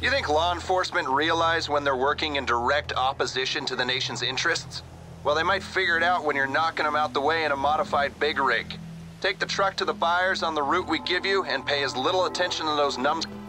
You think law enforcement realize when they're working in direct opposition to the nation's interests? Well, they might figure it out when you're knocking them out the way in a modified big rig. Take the truck to the buyers on the route we give you and pay as little attention to those numbs